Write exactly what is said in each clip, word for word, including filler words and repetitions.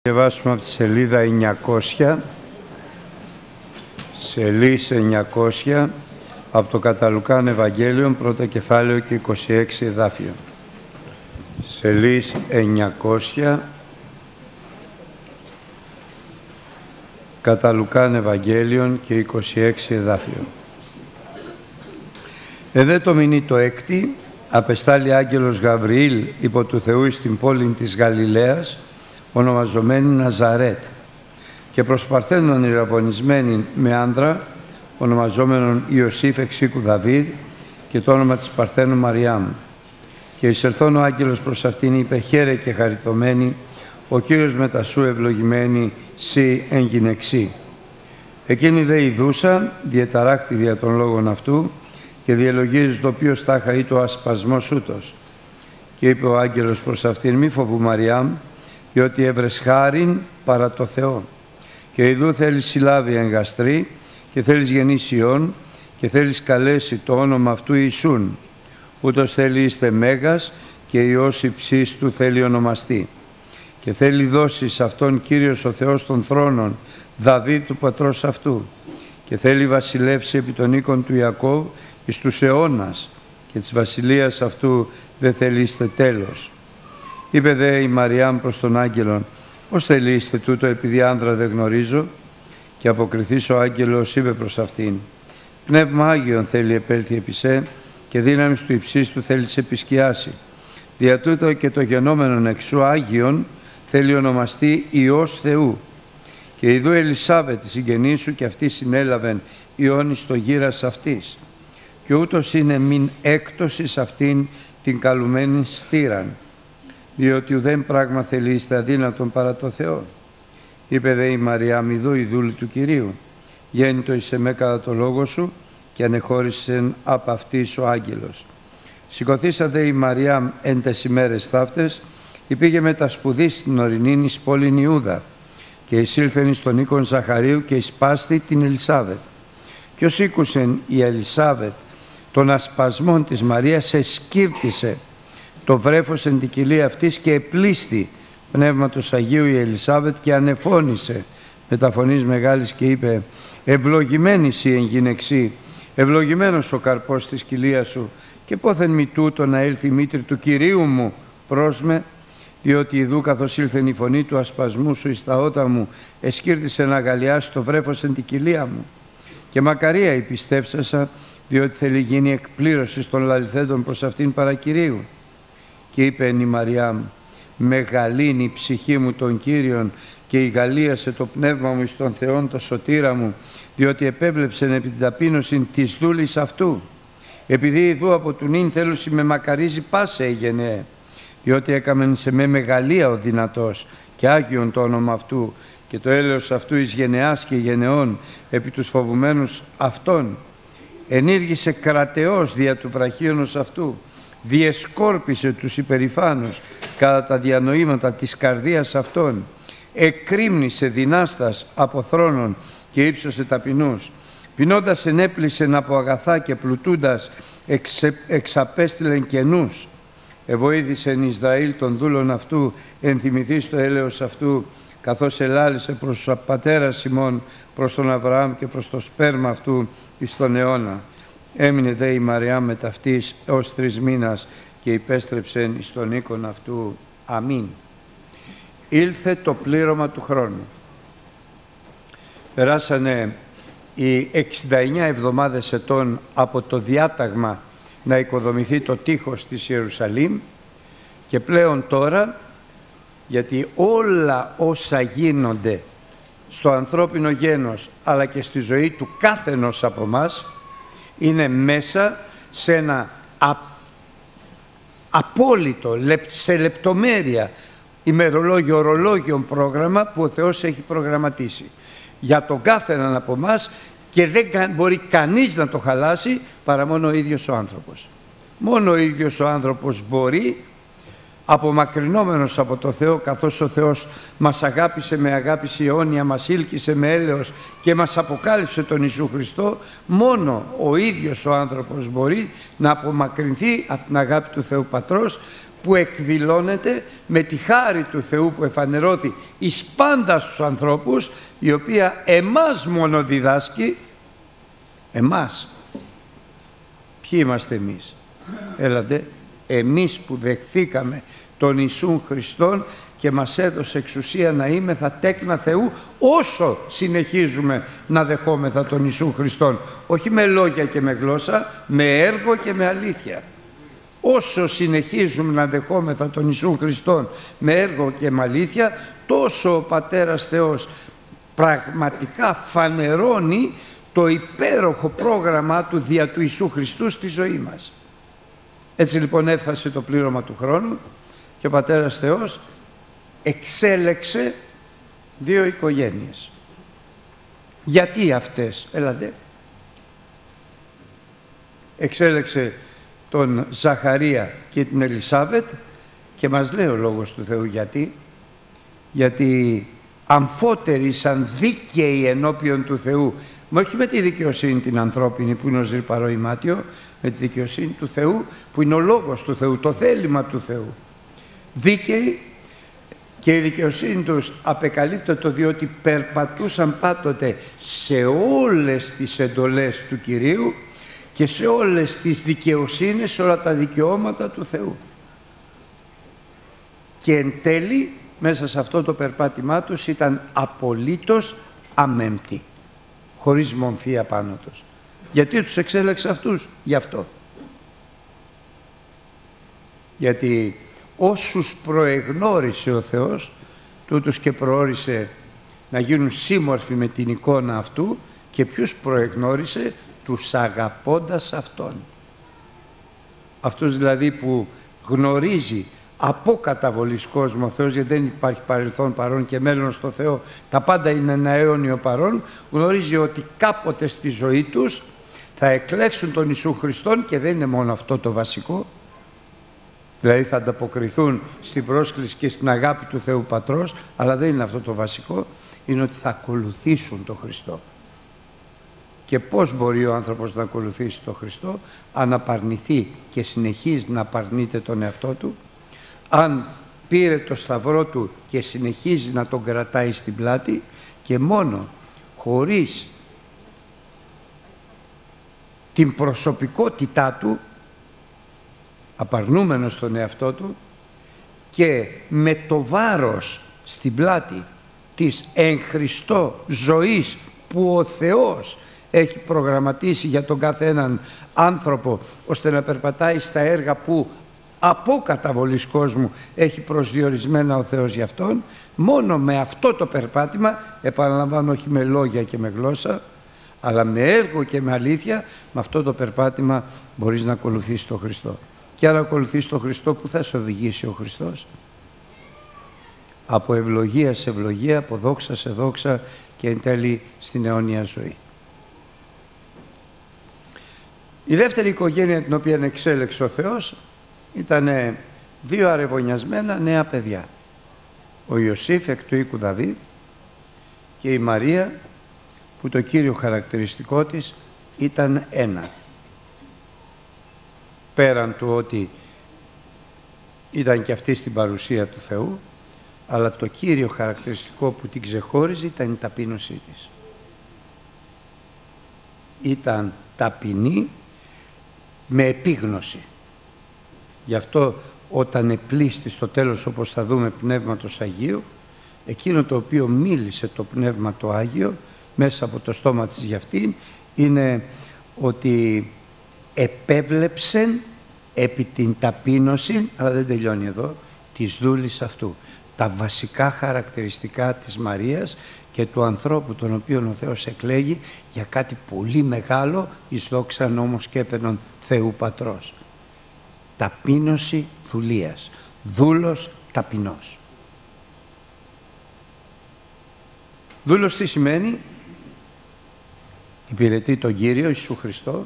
Διαβάσουμε από τη σελίδα εννιακόσια, σελίδα εννιακόσια, από το κατά Λουκάν Ευαγγέλιο, πρώτο κεφάλαιο και είκοσι έξι εδάφιο. Σελίδα εννιακόσια, κατά Λουκάν Ευαγγέλιο και είκοσι έξι εδάφιο. Εδέ το μηνύ το έκτη, απεστάλλει άγγελος Γαβριήλ υπό του Θεού εις την πόλη της Γαλιλαίας, ονομαζομένη Ναζαρέτ, και προσπαρθένων ηραβωνισμένη με άνδρα, ονομαζόμενον Ιωσήφ εξ οίκου Δαβίδ, και το όνομα της Παρθένου Μαριάμ. Και εισελθών ο άγγελος προς αυτήν είπε: χαίρε και χαριτωμένη, ο Κύριος μετά σου ευλογημένη, σοι εν γυναιξί. Εκείνη δε ειδούσα, διεταράχθη δια των λόγων αυτού, και διελογίζει το οποίο τάχα ή το ασπασμός ούτως. Και είπε ο άγγελος προς αυτήν: μη φοβού Μαριάμ, διότι έβρες χάριν παρά το Θεό. Και ειδού θέλεις συλλάβει εγκαστρή, και θέλεις γεννήσει Υιόν, και θέλεις καλέσει το όνομα αυτού Ιησούν. Ούτως θέλει είστε μέγας, και Υιός υψής του θέλει ονομαστεί. Και θέλει δώσει σε αυτόν Κύριος ο Θεός των θρόνων, Δαβίδ του πατρός αυτού. Και θέλει βασιλεύσει επί των οίκων του Ιακώβ εις τους αιώνας, και της βασιλείας αυτού δεν θέλει είστε τέλος. Είπε δε η Μαριάμ προς τον άγγελον: πώς θέλει είστε τούτο, επειδή άνδρα δεν γνωρίζω? Και αποκριθείς ο άγγελος είπε προς αυτήν: πνεύμα Άγιον θέλει επέλθει επί σε, και δύναμις του υψίστου του θέλει σε επισκιάσει. Δια τούτο και το γενόμενον εξού Άγιον θέλει ονομαστεί Υιός Θεού. Και ειδού Ελισάβετ η συγγενή σου, και αυτή συνέλαβεν Υιόν εις το γύρας αυτής. Και ούτως είναι μην έκτωσης αυτήν την καλουμένη στήραν, διότι ουδέν πράγμα θέλει είστε αδύνατον παρά το Θεό. Είπε δε η Μαριάμ: ιδού η δούλη του Κυρίου, γέννητο εις εμέ κατά το λόγο σου, και ανεχώρησεν απ' αυτής ο άγγελος. Σηκωθήσα δε η Μαριάμ εν τες ημέρες ταύτες, υπήγε με τα σπουδή στην ορεινήν εις πόλην Ιούδα, και εισήλθεν εις τον οίκον Ζαχαρίου, και εισπάστη την Ελισάβετ. Και ως ήκουσεν η Ελισάβετ των ασπασμών της Μαρίας, εσκύρτησε το βρέφος εν την κοιλία αυτής, και επλήστη πνεύματος Αγίου η Ελισάβετ, και ανεφώνησε με τα φωνής μεγάλης και είπε: ευλογημένη σοι εν γυναιξί, ευλογημένος ο καρπός της κοιλίας σου, και πόθεν μη τούτο να έλθει η μήτρη του Κυρίου μου προς με, διότι ιδού καθώς ήλθεν η φωνή του ασπασμού σου εις τα ότα μου, εσκύρτησε να αγαλιάσει το βρέφος εν την κοιλία μου. Και μακαρία η πιστεύσασα, διότι θέλει γίνει εκπλήρωση των λαληθέντων προς αυτήν παρακυρίου. Και είπε η Μαριάμ: μεγαλύνει η ψυχή μου τον Κύριον, και ηγαλίασε το πνεύμα μου εις τον Θεόν το σωτήρα μου, διότι επέβλεψεν επί την ταπείνωση της δούλης αυτού. Επειδή ειδού από του νυν θέλουσι με μακαρίζει πάσε η γενναίε, διότι έκαμεν σε με μεγαλεία ο δυνατός, και Άγιον το όνομα αυτού, και το έλεος αυτού εις γενεάς και γενεών επί τους φοβουμένους αυτών. Ενήργησε κρατεός δια του βραχίωνος αυτού, διεσκόρπισε τους υπερηφάνους κατά τα διανοήματα της καρδίας αυτών, εκρήμνησε δυνάστας από θρόνων και ύψωσε ταπεινούς. Πεινώντας ενέπλησεν από αγαθά, και πλουτούντας εξε, εξαπέστειλεν κενούς. Εβοήθησεν Ισραήλ των δούλων αυτού, ενθυμηθείς το έλεος αυτού, καθώς ελάλησε προς τους πατέρας Σιμών, προς τον Αβραάμ και προς το σπέρμα αυτού εις τον αιώνα. Έμεινε δε η Μαριάμ με ταυτής έως τρεις μήνας, και υπέστρεψεν εις τον οίκον αυτού. Αμήν. Ήλθε το πλήρωμα του χρόνου. Περάσανε οι εξήντα εννιά εβδομάδες ετών από το διάταγμα να οικοδομηθεί το τείχος της Ιερουσαλήμ, και πλέον τώρα, γιατί όλα όσα γίνονται στο ανθρώπινο γένος αλλά και στη ζωή του κάθενος από μας είναι μέσα σε ένα α, απόλυτο, σε λεπτομέρεια ημερολόγιο, ορολόγιο πρόγραμμα που ο Θεός έχει προγραμματίσει για τον κάθεναν από μας, και δεν μπορεί κανείς να το χαλάσει παρά μόνο ο ίδιος ο άνθρωπος. Μόνο ο ίδιος ο άνθρωπος μπορεί, απομακρυνόμενος από το Θεό, καθώς ο Θεός μας αγάπησε με αγάπηση αιώνια, μας ήλκησε με έλεος και μας αποκάλυψε τον Ιησού Χριστό, μόνο ο ίδιος ο άνθρωπος μπορεί να απομακρυνθεί από την αγάπη του Θεού Πατρός, που εκδηλώνεται με τη χάρη του Θεού που εφανερώθη εις πάντα στους ανθρώπους, η οποία εμάς μόνο διδάσκει, εμάς. Ποιοι είμαστε εμείς? Έλατε, εμείς που δεχθήκαμε τον Ιησούν Χριστόν και μας έδωσε εξουσία να είμεθα τέκνα Θεού, όσο συνεχίζουμε να δεχόμεθα τον Ιησούν Χριστόν, όχι με λόγια και με γλώσσα, με έργο και με αλήθεια. Όσο συνεχίζουμε να δεχόμεθα τον Ιησούν Χριστόν με έργο και με αλήθεια, τόσο ο Πατέρας Θεός πραγματικά φανερώνει το υπέροχο πρόγραμμα του δια του Ιησού Χριστού στη ζωή μας. Έτσι λοιπόν έφτασε το πλήρωμα του χρόνου και ο Πατέρας Θεός εξέλεξε δύο οικογένειες. Γιατί αυτές? Έλατε. Εξέλεξε τον Ζαχαρία και την Ελισάβετ και μας λέει ο Λόγος του Θεού γιατί. Γιατί αμφότεροι σαν δίκαιοι ενώπιον του Θεού, μα όχι με τη δικαιοσύνη την ανθρώπινη που είναι ο ζυρπαρό ημάτιο, με τη δικαιοσύνη του Θεού που είναι ο Λόγος του Θεού, το θέλημα του Θεού. Δίκαιοι, και η δικαιοσύνη τους απεκαλύπτεται διότι περπατούσαν πάντοτε σε όλες τις εντολές του Κυρίου και σε όλες τις δικαιοσύνες, σε όλα τα δικαιώματα του Θεού. Και εν τέλει, μέσα σε αυτό το περπάτημά τους ήταν απολύτως αμέμπτοι, χωρίς μομφή απάνω τους. Γιατί τους εξέλεξε αυτούς? Γι' αυτό. Γιατί όσους προεγνώρισε ο Θεός, τούτους και προόρισε να γίνουν σύμμορφοι με την εικόνα αυτού, και ποιους προεγνώρισε? Τους αγαπώντας Αυτόν. Αυτούς δηλαδή που γνωρίζει από καταβολής κόσμο ο Θεός, γιατί δεν υπάρχει παρελθόν, παρόν και μέλλον στο Θεό, τα πάντα είναι ένα αιώνιο παρόν, γνωρίζει ότι κάποτε στη ζωή τους θα εκλέξουν τον Ιησού Χριστόν και δεν είναι μόνο αυτό το βασικό, δηλαδή θα ανταποκριθούν στην πρόσκληση και στην αγάπη του Θεού Πατρός, αλλά δεν είναι αυτό το βασικό, είναι ότι θα ακολουθήσουν τον Χριστό. Και πώς μπορεί ο άνθρωπος να ακολουθήσει τον Χριστό? Αν απαρνηθεί και συνεχίζει να απαρνείται τον εαυτό του, αν πήρε το σταυρό του και συνεχίζει να τον κρατάει στην πλάτη, και μόνο χωρίς την προσωπικότητά του, απαρνούμενος τον εαυτό του και με το βάρος στην πλάτη της εν Χριστώ ζωής που ο Θεός έχει προγραμματίσει για τον κάθε έναν άνθρωπο, ώστε να περπατάει στα έργα που από καταβολής κόσμου έχει προσδιορισμένα ο Θεός για αυτόν, μόνο με αυτό το περπάτημα, επαναλαμβάνω, όχι με λόγια και με γλώσσα, αλλά με έργο και με αλήθεια, με αυτό το περπάτημα μπορείς να ακολουθήσεις τον Χριστό. Και αν ακολουθείς τον Χριστό, που θα σε οδηγήσει ο Χριστός? Από ευλογία σε ευλογία, από δόξα σε δόξα και εν τέλει στην αιώνια ζωή. Η δεύτερη οικογένεια την οποία εξέλεξε ο Θεός ήταν δύο αρεβωνιασμένα νέα παιδιά. Ο Ιωσήφ εκ του οίκου Δαβίδ και η Μαρία, που το κύριο χαρακτηριστικό της ήταν ένα. Πέραν του ότι ήταν και αυτή στην παρουσία του Θεού, αλλά το κύριο χαρακτηριστικό που την ξεχώριζε ήταν η ταπείνωσή της. Ήταν ταπεινή με επίγνωση. Γι' αυτό όταν επλήστη στο τέλος, όπως θα δούμε, Πνεύματος Αγίου, εκείνο το οποίο μίλησε το Πνεύμα το Άγιο μέσα από το στόμα της για αυτήν, είναι ότι επέβλεψεν επί την ταπείνωση, αλλά δεν τελειώνει εδώ, της δούλης αυτού. Τα βασικά χαρακτηριστικά της Μαρίας και του ανθρώπου τον οποίον ο Θεός εκλέγει για κάτι πολύ μεγάλο, εις δόξαν όμως και έπαινον Θεού Πατρός. Ταπείνωση δουλείας. Δούλος ταπεινός. Δούλος τι σημαίνει? Υπηρετεί τον Κύριο Ιησού Χριστό.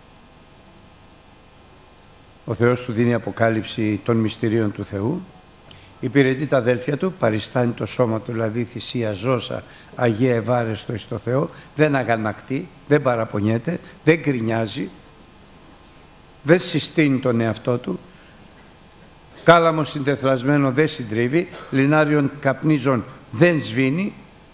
Ο Θεός του δίνει αποκάλυψη των μυστηρίων του Θεού. Υπηρετεί τα αδέλφια του, παριστάνει το σώμα του, δηλαδή θυσία ζώσα, Αγία ευάρεστο εις το Θεό, δεν αγανακτεί, δεν παραπονιέται, δεν γκρινιάζει, δεν συστήνει τον εαυτό του, Κάλαμο συντεθλασμένο δεν συντρίβει, λινάριον καπνίζων δεν σβήνει,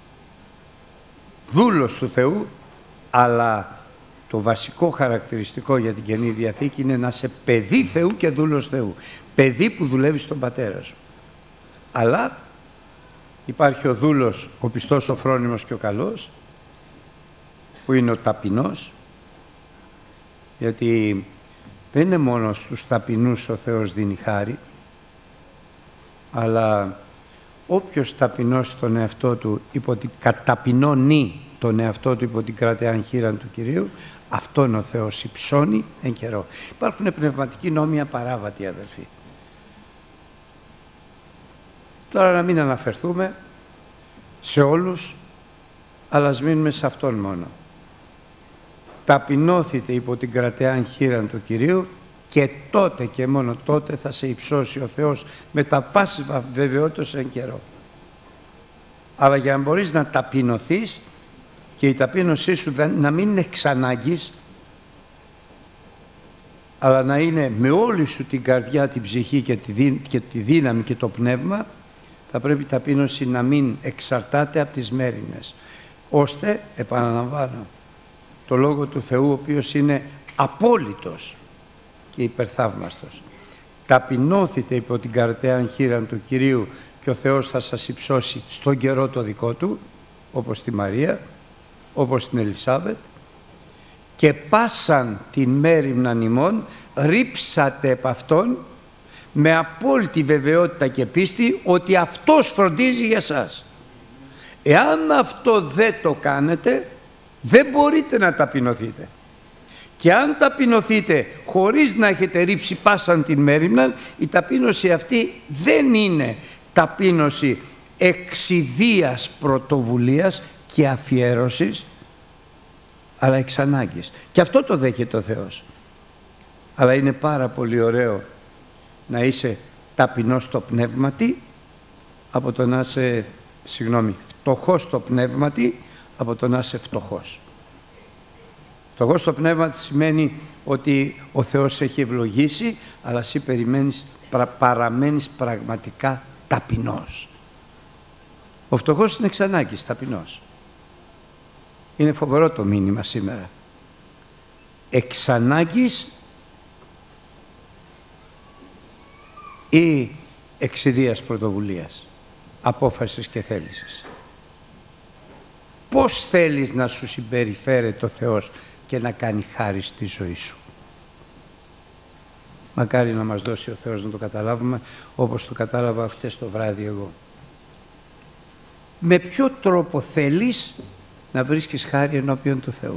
δούλος του Θεού, αλλά το βασικό χαρακτηριστικό για την Καινή Διαθήκη είναι να είσαι παιδί Θεού και δούλος Θεού. Παιδί που δουλεύει στον πατέρα σου. Αλλά υπάρχει ο δούλος, ο πιστός, ο φρόνιμος και ο καλός, που είναι ο ταπεινός, γιατί δεν είναι μόνο στους ταπεινούς ο Θεός δίνει χάρη, αλλά όποιος ταπεινώσει τον εαυτό του υπό την καταπεινώνει τον εαυτό του υπό την κρατεάν χείραν του Κυρίου, αυτόν ο Θεός υψώνει εν καιρό. Υπάρχουν πνευματικοί νόμοι απαράβατοι, αδελφοί. Τώρα να μην αναφερθούμε σε όλους, αλλά ας μείνουμε σε αυτόν μόνο. Ταπεινώθητε υπό την κρατεάν χείραν του Κυρίου και τότε και μόνο τότε θα σε υψώσει ο Θεός με τα πάσης βεβαιότητας εν καιρό. Αλλά για να μπορείς να ταπεινωθείς και η ταπείνωσή σου να μην είναι εξ ανάγκης, αλλά να είναι με όλη σου την καρδιά, την ψυχή και τη, δύ, και τη δύναμη και το πνεύμα, θα πρέπει η ταπείνωση να μην εξαρτάται από τις μέριμνες, ώστε, επαναλαμβάνω, το Λόγο του Θεού, ο οποίος είναι απόλυτος και υπερθαύμαστος. Ταπεινώθητε υπό την κρατεάν χείραν του Κυρίου και ο Θεός θα σας υψώσει στον καιρό το δικό του, όπως τη Μαρία, όπως την Ελισάβετ, και πάσαν την μέριμναν ημών ρίψατε επ' αυτόν με απόλυτη βεβαιότητα και πίστη ότι αυτός φροντίζει για σας. Εάν αυτό δεν το κάνετε, δεν μπορείτε να ταπεινωθείτε. Και αν ταπεινωθείτε χωρίς να έχετε ρίψει πάσαν την μέριμναν, η ταπείνωση αυτή δεν είναι ταπείνωση εξιδίας πρωτοβουλίας και αφιέρωσης, αλλά εξ ανάγκης. Και αυτό το δέχεται ο Θεός. Αλλά είναι πάρα πολύ ωραίο να είσαι ταπεινός στο πνεύματι από το να είσαι, συγγνώμη, φτωχός στο πνεύματι από το να είσαι φτωχός. Φτωχός στο πνεύματι σημαίνει ότι ο Θεός έχει ευλογήσει, αλλά εσύ περιμένεις, παραμένεις πραγματικά ταπεινός. Ο φτωχός είναι εξ ανάγκης ταπεινός. Είναι φοβερό το μήνυμα σήμερα. Εξ ανάγκης ή εξιδίας πρωτοβουλίας, απόφασης και θέλησης. Πώς θέλεις να σου συμπεριφέρεται ο Θεός και να κάνει χάρη στη ζωή σου. Μακάρι να μας δώσει ο Θεός να το καταλάβουμε όπως το κατάλαβα χτες το βράδυ εγώ. Με ποιο τρόπο θέλεις να βρίσκεις χάρη ενώπιον του Θεού?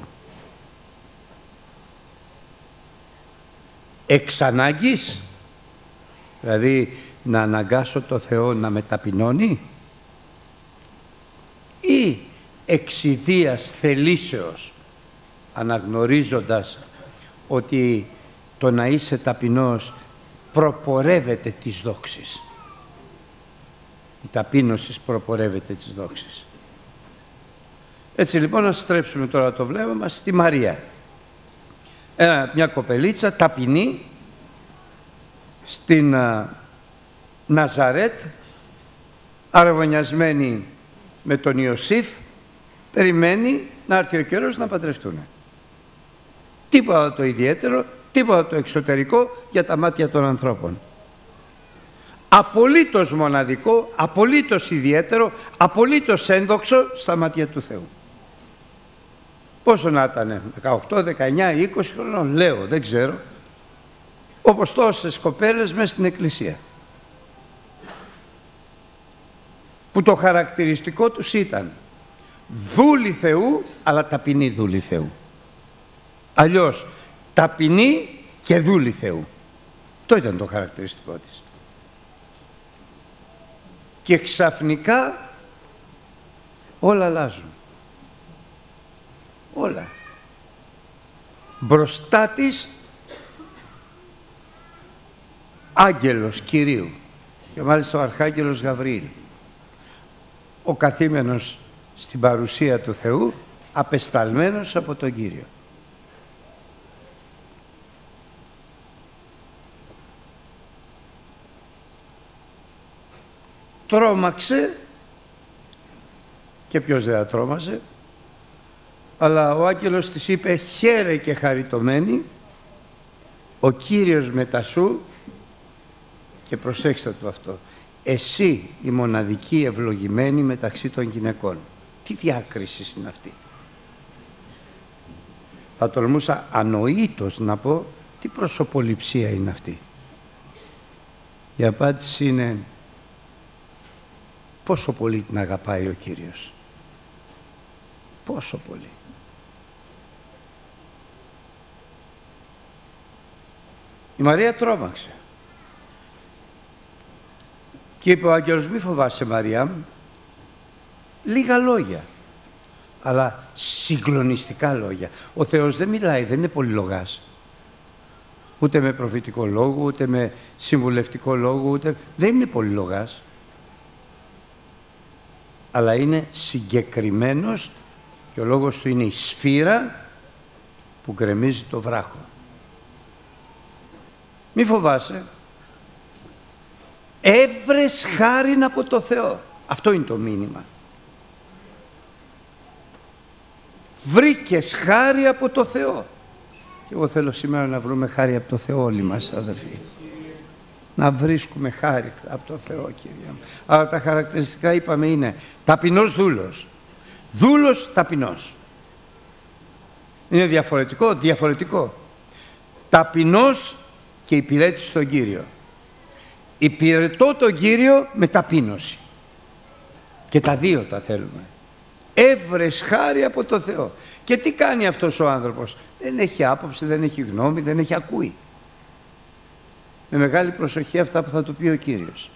Εξ ανάγκης, δηλαδή να αναγκάσω το Θεό να με ταπεινώνει, ή εξιδίας θελήσεως, αναγνωρίζοντας ότι το να είσαι ταπεινός προπορεύεται της δόξης. Η ταπείνωση προπορεύεται της δόξης. Έτσι λοιπόν να στρέψουμε τώρα το βλέμμα μας στη Μαρία. Ένα, μια κοπελίτσα ταπεινή στην α, Ναζαρέτ, αραβωνιασμένη με τον Ιωσήφ, περιμένει να έρθει ο καιρός να παντρευτούν. Τίποτα το ιδιαίτερο, τίποτα το εξωτερικό για τα μάτια των ανθρώπων. Απολύτως μοναδικό, απολύτως ιδιαίτερο, απολύτως ένδοξο στα μάτια του Θεού. Πόσο να ήταν, δεκαοκτώ, δεκαεννιά, είκοσι χρονών, λέω, δεν ξέρω, όπως τόσες κοπέλες μες στην εκκλησία, που το χαρακτηριστικό τους ήταν δούλη Θεού, αλλά ταπεινή δούλη Θεού. Αλλιώς ταπεινή και δούλη Θεού. Το ήταν το χαρακτηριστικό της. Και ξαφνικά όλα αλλάζουν. Όλα. Μπροστά της άγγελος Κυρίου, και μάλιστα ο Αρχάγγελος Γαβριήλ, ο καθήμενος στην παρουσία του Θεού, απεσταλμένος από τον Κύριο. τρόμαξε, και ποιος δεν θα τρόμαζε, αλλά ο άγγελος της είπε «Χαίρε και χαριτωμένη, ο Κύριος μετά σου», και προσέξτε το αυτό, «εσύ η μοναδική ευλογημένη μεταξύ των γυναικών». Τι διάκριση είναι αυτή? Θα τολμούσα ανοήτως να πω, τι προσωποληψία είναι αυτή? Η απάντηση είναι πόσο πολύ την αγαπάει ο Κύριος. Πόσο πολύ. Η Μαρία τρόμαξε. Και είπε ο άγγελος «Μη φοβάσαι Μαρία μου». Λίγα λόγια, αλλά συγκλονιστικά λόγια. Ο Θεός δεν μιλάει, δεν είναι πολυλογάς. Ούτε με προφητικό λόγο, ούτε με συμβουλευτικό λόγο, ούτε... δεν είναι πολυλογάς. Αλλά είναι συγκεκριμένος και ο λόγος του είναι η σφύρα που γκρεμίζει το βράχο. Μη φοβάσαι. Έβρες χάριν από το Θεό. Αυτό είναι το μήνυμα. Βρήκες χάρη από το Θεό. Και εγώ θέλω σήμερα να βρούμε χάρη από το Θεό όλοι μας, αδερφοί. Να βρίσκουμε χάρη από το Θεό, Κύριε μου. Αλλά τα χαρακτηριστικά είπαμε είναι ταπεινός δούλος. Δούλος ταπεινός. Είναι διαφορετικό, διαφορετικό. Ταπεινός και υπηρέτης στον Κύριο. Υπηρετώ τον Κύριο με ταπείνωση. Και τα δύο τα θέλουμε. Έβρες χάρη από το Θεό. Και τι κάνει αυτός ο άνθρωπος? Δεν έχει άποψη, δεν έχει γνώμη, δεν έχει ακούει. Με μεγάλη προσοχή αυτά που θα του πει ο Κύριος.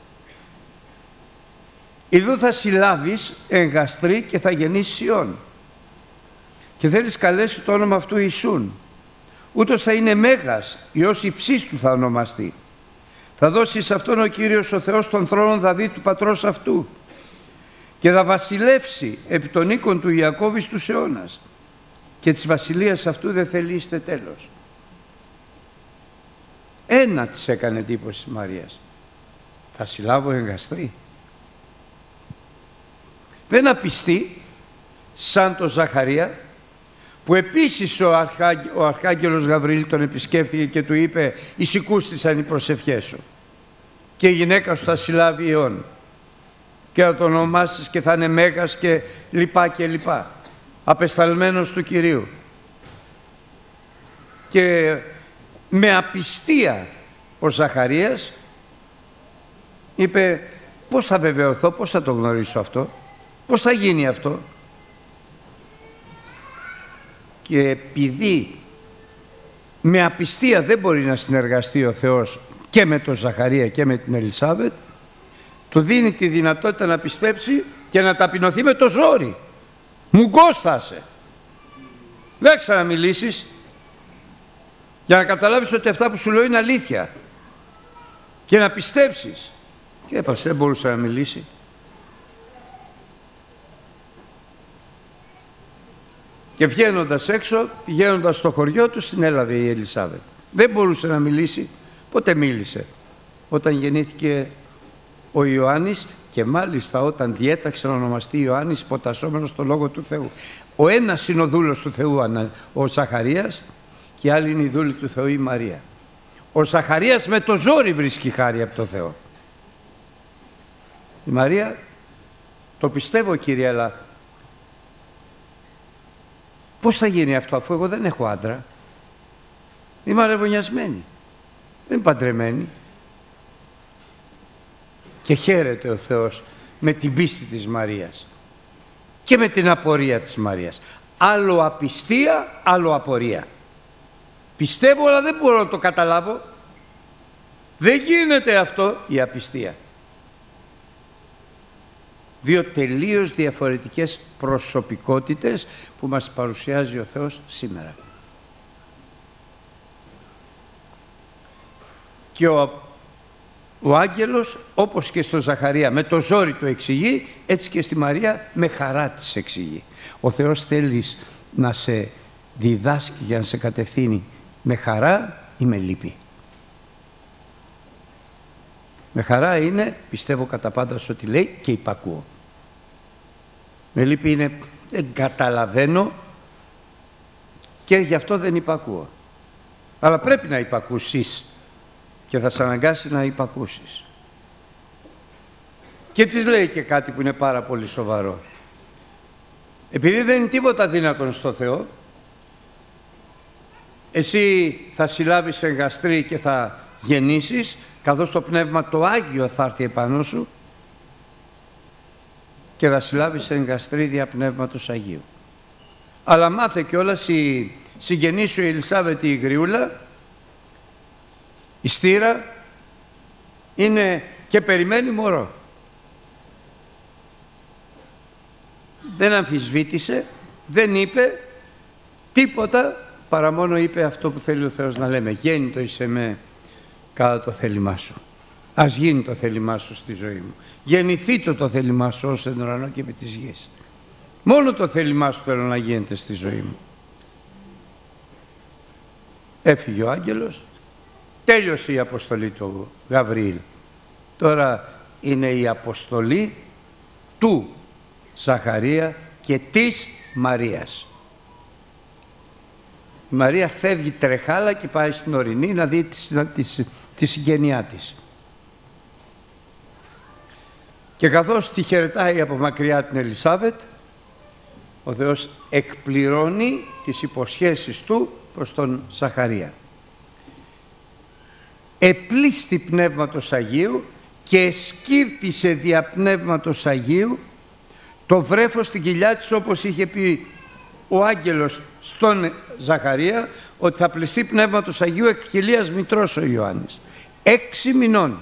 Ιδού θα συλλάβεις εγγαστρή και θα γεννήσεις Υιόν. Και θέλεις καλέσει το όνομα αυτού Ιησούν. Ούτως θα είναι Μέγας, Υιός υψίστου θα ονομαστεί. Θα δώσει σε αυτόν ο Κύριος ο Θεός τον θρόνο Δαβίδ του πατρός αυτού. Και θα βασιλεύσει επί των οίκων του Ιακώβ στους αιώνας. Και της βασιλείας αυτού δεν θελείστε τέλος. Ένα της έκανε εντύπωση της Μαρίας. Θα συλλάβω εγγαστρή. Δεν απιστεί σαν το Ζαχαρία, που επίσης ο, Αρχάγ, ο Αρχάγγελος Γαβριήλ τον επισκέφθηκε και του είπε «Εισηκούστησαν οι προσευχές σου και η γυναίκα σου θα συλλάβει Υιόν και θα τον ονομάσεις και θα είναι Μέγας και λοιπά και λοιπά, απεσταλμένος του Κυρίου». Και με απιστία ο Ζαχαρίας είπε «Πώς θα βεβαιωθώ, πώς θα το γνωρίσω αυτό, πώς θα γίνει αυτό?» Και επειδή με απιστία δεν μπορεί να συνεργαστεί ο Θεός και με τον Ζαχαρία και με την Ελισάβετ, του δίνει τη δυνατότητα να πιστέψει και να ταπεινωθεί με το ζόρι. Μουγκός θα είσαι. Δεν ξαναμιλήσεις για να καταλάβεις ότι αυτά που σου λέω είναι αλήθεια και να πιστέψεις. Και έπασε, δεν μπορούσε να μιλήσει. Και βγαίνοντας έξω, πηγαίνοντας στο χωριό του, την έλαβε η Ελισάβετ. Δεν μπορούσε να μιλήσει. Πότε μίλησε? Όταν γεννήθηκε ο Ιωάννης και μάλιστα όταν διέταξε να ονομαστεί Ιωάννης υποτασσόμενος στο Λόγο του Θεού. Ο ένας είναι ο δούλος του Θεού, ο Ζαχαρίας, και άλλη είναι η δούλη του Θεού, η Μαρία. Ο Ζαχαρίας με το ζόρι βρίσκει χάρη από το Θεό. Η Μαρία, το πιστεύω Κύριε, αλλά πώς θα γίνει αυτό αφού εγώ δεν έχω άντρα? Είμαι αρεβωνιασμένη, δεν είμαι παντρεμένη. Και χαίρεται ο Θεός με την πίστη της Μαρίας και με την απορία της Μαρίας. Άλλο απιστία, άλλο απορία. Πιστεύω αλλά δεν μπορώ να το καταλάβω. Δεν γίνεται αυτό, η απιστία. Δύο τελείως διαφορετικές προσωπικότητες που μας παρουσιάζει ο Θεός σήμερα. Και ο, ο άγγελος, όπως και στο Ζαχαρία, με το ζόρι του εξηγεί, έτσι και στη Μαρία με χαρά της εξηγεί. Ο Θεός θέλει να σε διδάσκει για να σε κατευθύνει με χαρά ή με λύπη. Με χαρά είναι, πιστεύω κατά πάντα σε ό,τι λέει και υπακούω. Με λύπη είναι, δεν καταλαβαίνω και γι' αυτό δεν υπακούω. Αλλά πρέπει να υπακούσεις και θα σε αναγκάσει να υπακούσεις. Και της λέει και κάτι που είναι πάρα πολύ σοβαρό. Επειδή δεν είναι τίποτα δύνατον στο Θεό, εσύ θα συλλάβεις εργαστρή και θα γεννήσεις, καθώς το Πνεύμα το Άγιο θα έρθει επάνω σου και θα συλλάβεις εργαστρή δια Πνεύματος Αγίου. Αλλά μάθε κιόλας η συγγενή σου η Ελισάβετ η Γριούλα, η στήρα, είναι και περιμένει μωρό. Δεν αμφισβήτησε, δεν είπε τίποτα, παρά μόνο είπε αυτό που θέλει ο Θεός να λέμε. Γέννητο είσαι με κατά το θέλημά σου. Ας γίνει το θέλημά σου στη ζωή μου. Γεννηθεί το το θέλημά σου ως εν ουρανό και επί της γης. Μόνο το θέλημά σου θέλω να γίνεται στη ζωή μου. Έφυγε ο άγγελος, τέλειωσε η αποστολή του Γαβριήλ. Τώρα είναι η αποστολή του Ζαχαρία και της Μαρίας. Η Μαρία φεύγει τρεχάλα και πάει στην ορεινή να δει τη, τη, τη συγγένειά της. Και καθώς τη χαιρετάει από μακριά την Ελισάβετ, ο Θεός εκπληρώνει τις υποσχέσεις του προς τον Ζαχαρία. Επλήστη Πνεύματος Αγίου και εσκύρτησε δια Πνεύματος Αγίου το βρέφος στην κοιλιά της, όπως είχε πει ο άγγελος στον Ζαχαρία, ότι θα πληστεί Πνεύματος Αγίου εκ κοιλίας μητρός ο Ιωάννης. Έξι μηνών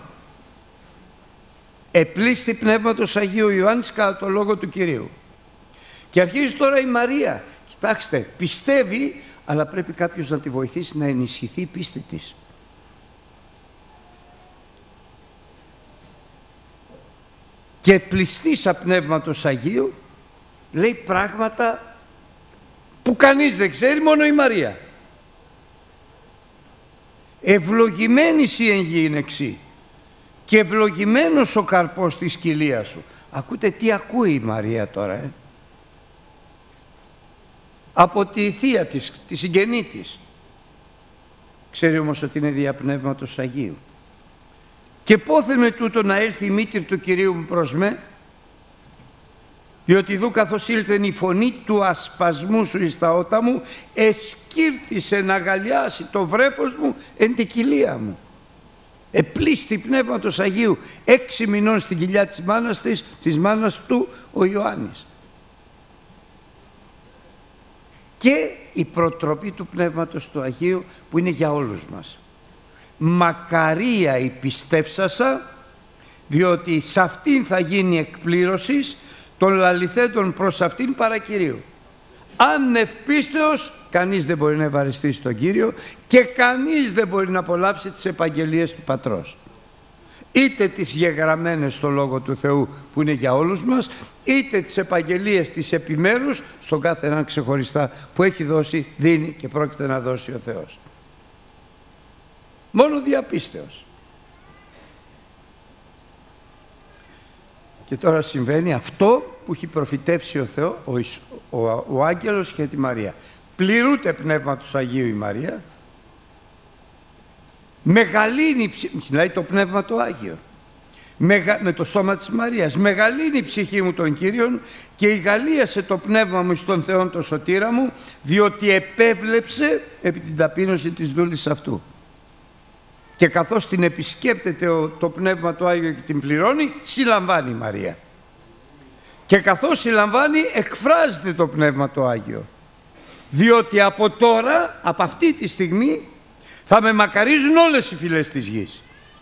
επλήστη Πνεύματος Αγίου ο Ιωάννης κατά το λόγο του Κυρίου. Και αρχίζει τώρα η Μαρία. Κοιτάξτε, πιστεύει, αλλά πρέπει κάποιος να τη βοηθήσει να ενισχυθεί η πίστη της. Και πληστήσα Πνεύματος Αγίου λέει πράγματα που κανείς δεν ξέρει, μόνο η Μαρία. Ευλογημένης η εγγύηνεξη και ευλογημένος ο καρπός της κοιλίας σου. Ακούτε τι ακούει η Μαρία τώρα, ε? Από τη θεία της, τη συγγενή της. Ξέρει όμως ότι είναι δια Πνεύματος Αγίου. Και πόθεν με τούτο να έλθει η μήτρη του Κυρίου μου προς με, διότι δού καθώς ήλθεν η φωνή του ασπασμού σου εις τα ότα μου, εσκύρτησε να αγαλιάσει το βρέφος μου εν τη κοιλία μου. Επλήστη Πνεύματος Αγίου έξι μηνών στην κοιλιά της μάνας της, της μάνας του ο Ιωάννης. Και η προτροπή του Πνεύματος του Αγίου που είναι για όλους μας. Μακαρία η πιστεύσασα, διότι σε αυτήν θα γίνει εκπλήρωση των λαληθέντων προς αυτήν παρά Κυρίου. Αν ευπίστεως, κανείς δεν μπορεί να ευαριστήσει τον Κύριο και κανείς δεν μπορεί να απολαύσει τις επαγγελίες του Πατρός. Είτε τις γεγραμμένες στο Λόγο του Θεού που είναι για όλους μας, είτε τις επαγγελίες τις επιμέρους στον κάθε έναν ξεχωριστά που έχει δώσει, δίνει και πρόκειται να δώσει ο Θεός. Μόνο διαπίστεως. Και τώρα συμβαίνει αυτό που έχει προφητεύσει ο Θεός, ο, ο, ο άγγελος και τη Μαρία. Πληρούται Πνεύματος Αγίου η Μαρία, μεγαλύνει, μιλάει το Πνεύμα το Άγιο, Μεγα, με το σώμα της Μαρίας, μεγαλύνει η ψυχή μου τον Κύριον και ηγαλίασε το πνεύμα μου στον Θεόν το σωτήρα μου, διότι επέβλεψε επί την ταπείνωση της δούλης αυτού. Και καθώς την επισκέπτεται το Πνεύμα το Άγιο και την πληρώνει, συλλαμβάνει η Μαρία. Και καθώς συλλαμβάνει, εκφράζεται το Πνεύμα το Άγιο. Διότι από τώρα, από αυτή τη στιγμή, θα με μακαρίζουν όλες οι φυλές της γης.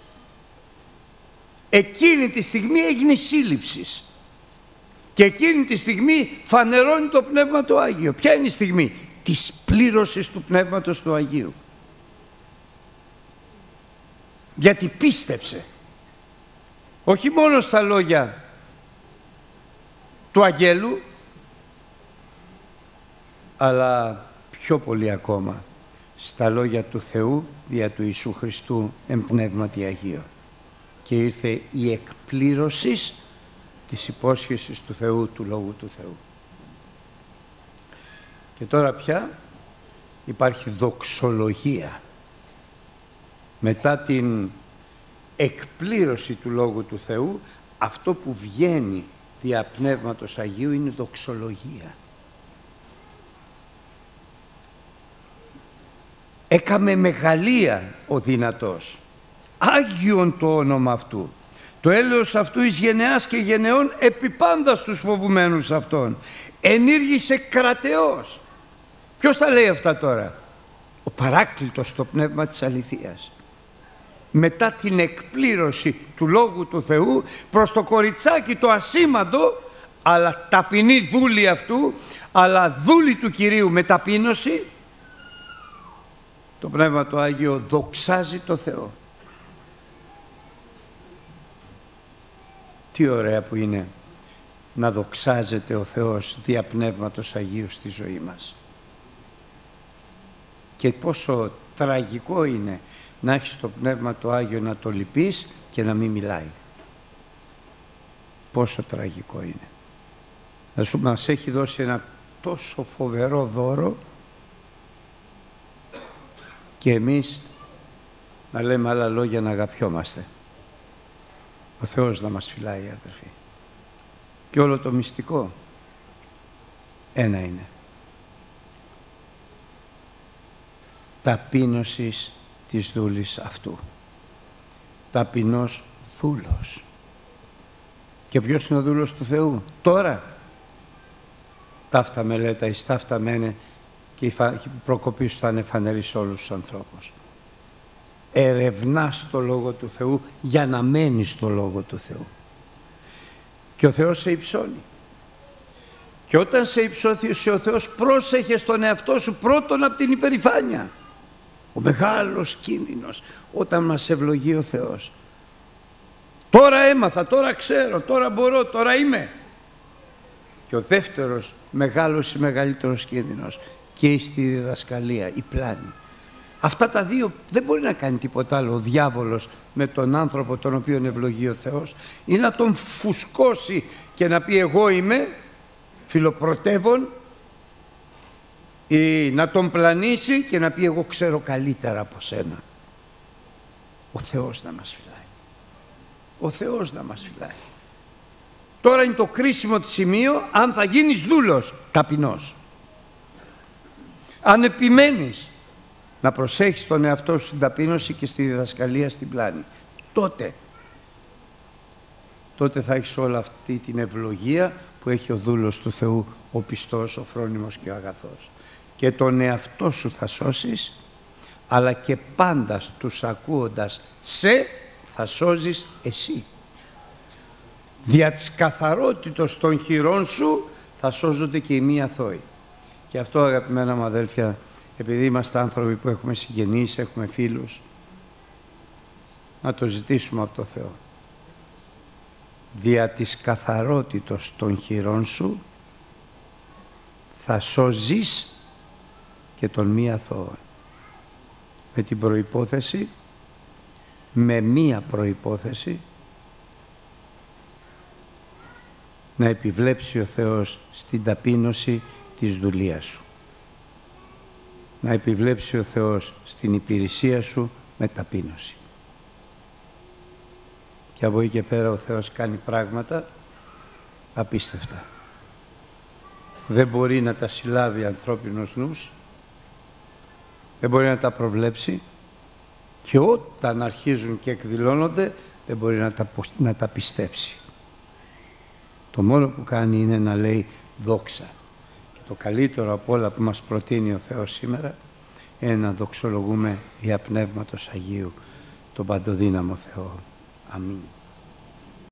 Εκείνη τη στιγμή έγινε σύλληψη. Και εκείνη τη στιγμή φανερώνει το Πνεύμα το Άγιο. Ποια είναι η στιγμή? Της πλήρωσης του Πνεύματος του Αγίου. Γιατί πίστεψε. Όχι μόνο στα λόγια του αγγέλου, αλλά πιο πολύ ακόμα στα λόγια του Θεού δια του Ιησού Χριστού εν πνεύματι Αγίο. και ήρθε η εκπλήρωση της υπόσχεσης του Θεού, του Λόγου του Θεού. Και τώρα πια υπάρχει δοξολογία. Μετά την εκπλήρωση του Λόγου του Θεού, αυτό που βγαίνει δια Πνεύματος Αγίου είναι δοξολογία. Έκαμε μεγαλεία ο δυνατός. Άγιον το όνομα αυτού. Το έλεος αυτού εις γενεάς και γενεών επιπάντα στους φοβουμένους αυτών. Ενήργησε κρατεός. Ποιος τα λέει αυτά τώρα? Ο Παράκλητος, το πνεύμα της αληθείας. Μετά την εκπλήρωση του Λόγου του Θεού, προς το κοριτσάκι το ασήμαντο, αλλά ταπεινή δούλη αυτού, αλλά δούλη του Κυρίου με ταπείνωση, το Πνεύμα το Άγιο δοξάζει το Θεό. Τι ωραία που είναι να δοξάζεται ο Θεός δια Πνεύματος Αγίου στη ζωή μας. Και πόσο τραγικό είναι να έχεις το Πνεύμα το Άγιο να το λυπείς και να μην μιλάει. Πόσο τραγικό είναι. Να σου μας έχει δώσει ένα τόσο φοβερό δώρο και εμείς να λέμε άλλα λόγια, να αγαπιόμαστε. Ο Θεός να μας φυλάει, αδερφοί. Και όλο το μυστικό ένα είναι. Ταπείνωσης της δούλης αυτού. Ταπεινός δούλος. Και ποιος είναι ο δούλος του Θεού? Τώρα. Ταύτα μελέτα εις ταύτα μένε και η προκοπή σου θα είναι φανερή σε όλους τους ανθρώπους. Ερευνάς το Λόγο του Θεού για να μένεις στο Λόγο του Θεού. Και ο Θεός σε υψώνει. Και όταν σε υψώθησε ο Θεός, πρόσεχε στον εαυτό σου πρώτον από την υπερηφάνεια. Ο μεγάλος κίνδυνος όταν μας ευλογεί ο Θεός. Τώρα έμαθα, τώρα ξέρω, τώρα μπορώ, τώρα είμαι. Και ο δεύτερος μεγάλος ή μεγαλύτερος κίνδυνος και στη διδασκαλία, η πλάνη. Αυτά τα δύο δεν μπορεί να κάνει τίποτα άλλο ο διάβολος με τον άνθρωπο τον οποίο ευλογεί ο Θεός, ή να τον φουσκώσει και να πει εγώ είμαι φιλοπρωτεύων, ή να τον πλανήσει και να πει εγώ ξέρω καλύτερα από σένα. Ο Θεός να μας φυλάει. Ο Θεός να μας φυλάει. Τώρα είναι το κρίσιμο της σημείο αν θα γίνεις δούλος, ταπεινός. Αν επιμένεις να προσέχεις τον εαυτό σου στην ταπείνωση και στη διδασκαλία στην πλάνη, τότε, τότε θα έχεις όλη αυτή την ευλογία που έχει ο δούλος του Θεού, ο πιστός, ο φρόνιμος και ο αγαθός. Και τον εαυτό σου θα σώσεις, αλλά και πάντα τους ακούοντας σε θα σώζεις εσύ. Δια της καθαρότητος των χειρών σου θα σώζονται και οι μη αθώοι. Και αυτό, αγαπημένα μου αδέλφια, επειδή είμαστε άνθρωποι που έχουμε συγγενείς, έχουμε φίλους, να το ζητήσουμε από το Θεό. Δια της καθαρότητος των χειρών σου θα σώζεις και τον μη αθώων. Με την προϋπόθεση, με μία προϋπόθεση, να επιβλέψει ο Θεός στην ταπείνωση της δουλείας σου. Να επιβλέψει ο Θεός στην υπηρεσία σου με ταπείνωση. Και από εκεί και πέρα ο Θεός κάνει πράγματα απίστευτα. Δεν μπορεί να τα συλλάβει ανθρώπινος νους, δεν μπορεί να τα προβλέψει και όταν αρχίζουν και εκδηλώνονται δεν μπορεί να τα, να τα πιστέψει. Το μόνο που κάνει είναι να λέει δόξα. Και το καλύτερο από όλα που μας προτείνει ο Θεός σήμερα είναι να δοξολογούμε δια Πνεύματος Αγίου τον Παντοδύναμο Θεό. Αμήν.